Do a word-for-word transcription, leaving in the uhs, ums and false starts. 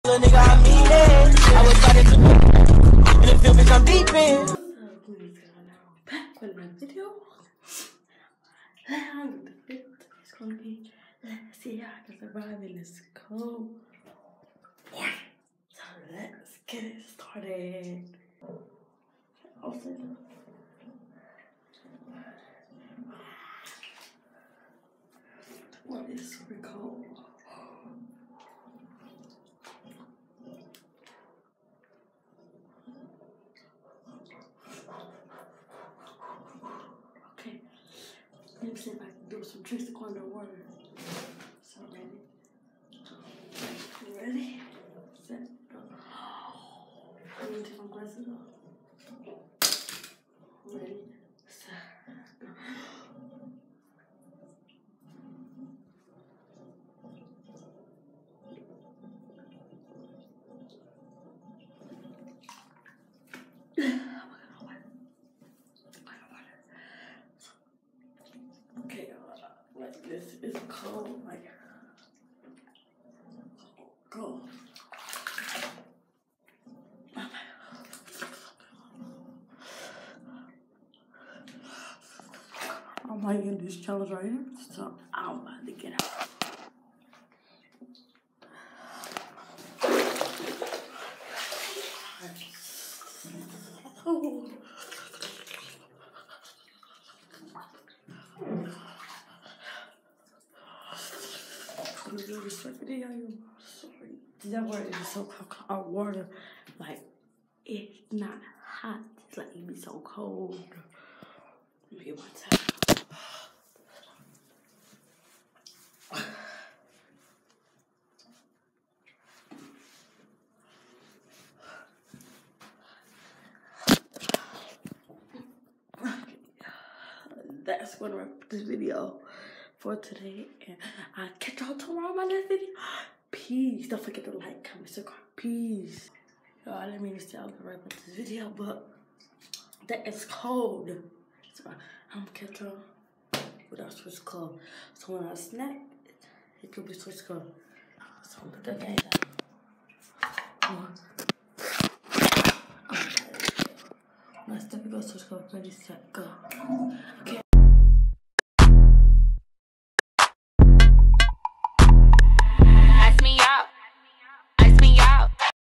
Little nigga, I mean it. I was starting to in the field, bitch, I'm deep in. What's up, please? Now back with another video. And the video is gonna be, let's see how I can survive in this cold. Yeah. So let's get it started. Also, what is super cold? Okay, let me see if I can do some tricks to go underwater. So ready? You ready? Set, go. I'm gonna take my glasses off. Ready? Set, go. Okay, uh, like this is cold, like, go. I'm liking this challenge right here, so I'm about to get out. Oh. I'm gonna do this video. I'm sorry. That water is so cold. Our water, like, it's not hot. It's like it be so cold. Let me get my towel. That's gonna wrap up this video for today, and I'll catch y'all tomorrow on my next video. Peace. Don't forget to like, comment, subscribe. Peace. Yo, I didn't mean to say I was gonna wrap up this video, but that is cold. So I'm gonna catch y'all without switch color. So when I snap, it, it could be switch color. So I'm gonna put that thing down. Let's step it go switch color. Ready, set, go. Okay.